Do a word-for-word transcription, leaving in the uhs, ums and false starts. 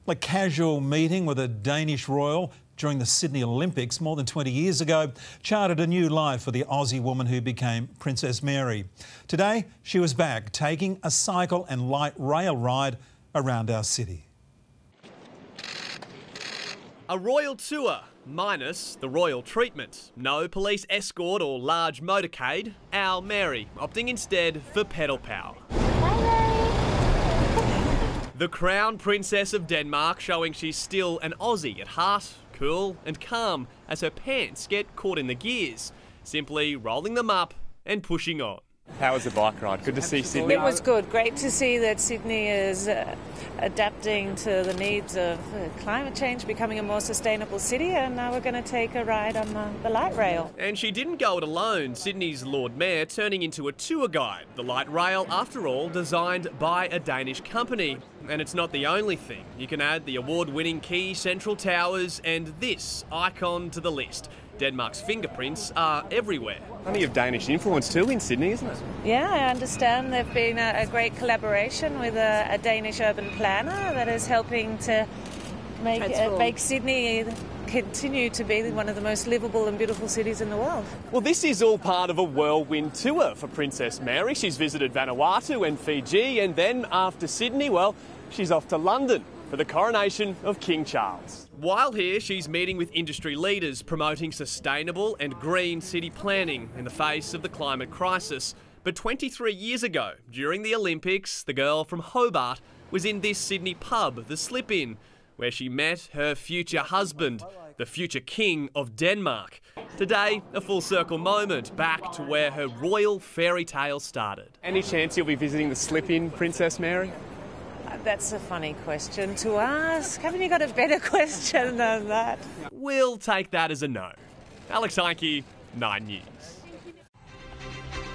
A casual meeting with a Danish royal during the Sydney Olympics more than twenty years ago charted a new life for the Aussie woman who became Princess Mary. Today, she was back taking a cycle and light rail ride around our city. A royal tour, minus the royal treatment. No police escort or large motorcade. Our Mary opting instead for pedal power. The Crown Princess of Denmark showing she's still an Aussie at heart, cool and calm as her pants get caught in the gears, simply rolling them up and pushing on. How was the bike ride? Good to see Sydney. It was good. Great to see that Sydney is uh, adapting to the needs of uh, climate change, becoming a more sustainable city, and now we're going to take a ride on the, the light rail. And she didn't go it alone. Sydney's Lord Mayor turning into a tour guide. The light rail, after all, designed by a Danish company. And it's not the only thing. You can add the award-winning Quay Central Towers and this icon to the list. Denmark's fingerprints are everywhere. Plenty of Danish influence too in Sydney, isn't it? Yeah, I understand there've been a, a great collaboration with a, a Danish urban planner that is helping to make, uh, make Sydney continue to be one of the most livable and beautiful cities in the world. Well, this is all part of a whirlwind tour for Princess Mary. She's visited Vanuatu and Fiji, and then after Sydney, well, she's off to London for the coronation of King Charles. While here, she's meeting with industry leaders promoting sustainable and green city planning in the face of the climate crisis. But twenty-three years ago, during the Olympics, the girl from Hobart was in this Sydney pub, the Slip-In, where she met her future husband, the future king of Denmark. Today, a full circle moment back to where her royal fairy tale started. Any chance you'll be visiting the Slip-In, Princess Mary? That's a funny question to ask. Haven't you got a better question than that? We'll take that as a no. Alex Heinke, Nine News.